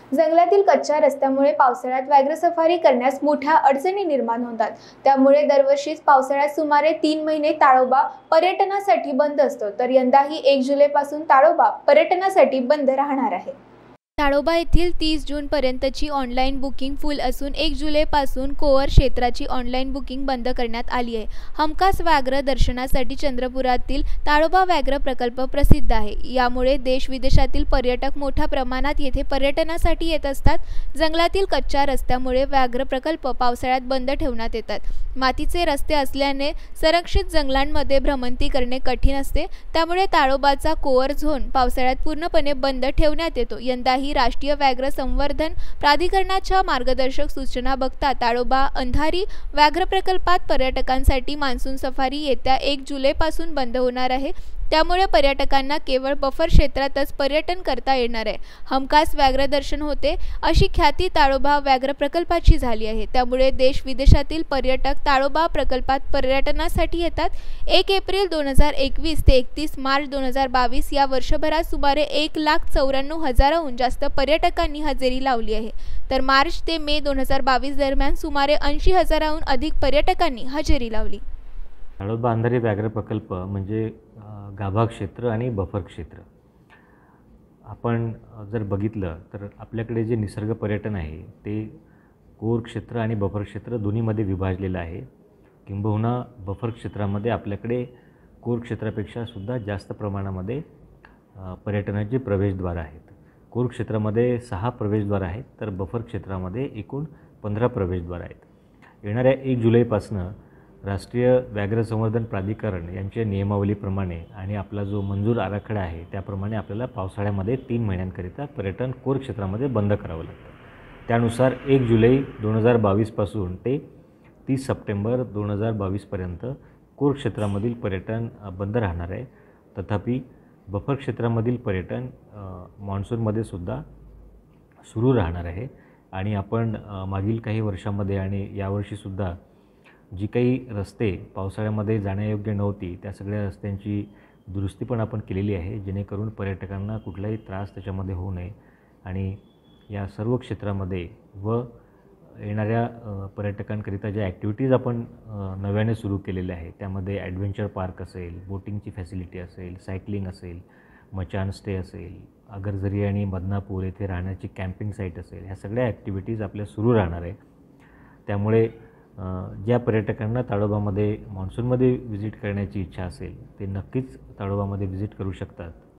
जंगलातील कच्च्या रस्त्यामुळे पावसाळ्यात व्याघ्र सफारी करण्यास मोठ्या अडचणी निर्माण होतात। त्यामुळे दरवर्षीच पावसाळ्यात सुमारे 3 महिने ताडोबा पर्यटनासाठी बंद असतो, तर यंदाही 1 जुलैपासून ताडोबा पर्यटनासाठी बंद राहणार आहे। ताडोबा येथील 30 जूनपर्यंतची ऑनलाईन बुकिंग फुल असून 1 जुलैपासून कोअर क्षेत्राची ऑनलाईन बुकिंग बंद करण्यात आली आहे। हमखास व्याघ्र दर्शनासाठी चंद्रपुरातील ताडोबा व्याघ्र प्रकल्प प्रसिद्ध आहे। यामुळे देश-विदेशातील पर्यटक मोठ्या प्रमाणात येथे पर्यटनासाठी येत असतात। जंगलातील कच्च्या रस्त्यामुळे व्याघ्र प्रकल्प पावसाळ्यात बंद ठेवण्यात येतात। मातीचे रस्ते असल्याने संरक्षित जंगलांमध्ये भ्रमंती करणे कठीण असते, त्यामुळे ताडोबाचा कोअर झोन पावसाळ्यात पूर्णपणे बंद ठेवण्यात येतो। यंदाही राष्ट्रीय व्याघ्र संवर्धन प्राधिकरणाच्या मार्गदर्शक सूचना बघता ताडोबा अंधारी व्याघ्र प्रकल्पात पर्यटकांसाठी मान्सून सफारी येत्या 1 जुलैपासून बंद होणार आहे। त्यामुळे पर्यटकांना केवळ बफर क्षेत्रातच पर्यटन करता येणार आहे। हमखास व्याघ्र दर्शन होते अशी ख्याती ताडोबा व्याघ्र प्रकल्पाची झाली आहे। त्यामुळे देश-विदेशातील पर्यटक ताडोबा प्रकल्पात पर्यटनासाठी येतात। 1 एप्रिल 2021 ते 31 मार्च 2022 या वर्षभरात सुमारे 1,94,000हून जास्त पर्यटकांनी हजेरी लावली आहे, तर मार्च ते मे 2022 दरम्यान सुमारे 80,000हून अधिक पर्यटकांनी हजेरी लावली। ताडोबा अंधारी व्याघ्र प्रकल्प म्हणजे गाभा क्षेत्र आणि बफर क्षेत्र। आपण जर बघितलं तर आपल्याकडे जे निसर्ग पर्यटन आहे ते कोर क्षेत्र आणि बफर क्षेत्र दोन्हीमध्ये विभागलेलं आहे। किंबहुना बफर क्षेत्रामध्ये आपल्याकडे कोर क्षेत्रापेक्षा सुद्धा जास्त प्रमाणामध्ये पर्यटनाचे प्रवेशद्वार आहेत। कोर क्षेत्रामध्ये 6 प्रवेशद्वार आहेत, तर बफर क्षेत्रामध्ये एकूण 15 प्रवेशद्वार आहेत। येणाऱ्या 1 जुलैपासून राष्ट्रीय व्याघ्र संवर्धन प्राधिकरण यांच्या नियमावलीप्रमाणे आणि आपला जो मंजूर आराखडा आहे त्याप्रमाणे आपल्याला पावसाळ्यामध्ये 3 महिन्यांकरिता पर्यटन कोर क्षेत्रामध्ये बंद करावं लागतं। त्यानुसार 1 जुलै 2022 पासून ते 30 सप्टेंबर 2022 पर्यंत कोर क्षेत्रामधील पर्यटन बंद राहणार आहे। तथापि बफर क्षेत्रामधील पर्यटन मान्सूनमध्ये सुद्धा सुरू राहणार आहे। आणि आपण मागील काही वर्षांमध्ये आणि यावर्षीसुद्धा जी काही रस्ते पावसाळ्यामध्ये जाण्यायोग्य नव्हती त्या सगळ्या रस्त्यांची दुरुस्ती पण आपण केलेली आहे, जेणेकरून पर्यटकांना कुठलाही त्रास त्याच्यामध्ये होऊ नये। आणि या सर्व क्षेत्रामध्ये व येणाऱ्या पर्यटकांकरिता ज्या ॲक्टिव्हिटीज आपण नव्याने सुरू केलेल्या आहेत त्यामध्ये ॲडव्हेंचर पार्क असेल, बोटिंगची फॅसिलिटी असेल, सायकलिंग असेल, मचान स्टे असेल, अगरझरी आणि बदनापूर येथे राहण्याची कॅम्पिंग साईट असेल, ह्या सगळ्या ॲक्टिव्हिटीज आपल्या सुरू राहणार आहे। त्यामुळे ज्या पर्यटकांना ताडोबामध्ये मान्सूनमध्ये व्हिजिट करण्याची इच्छा असेल ते नक्कीच ताडोबामध्ये व्हिजिट करू शकतात।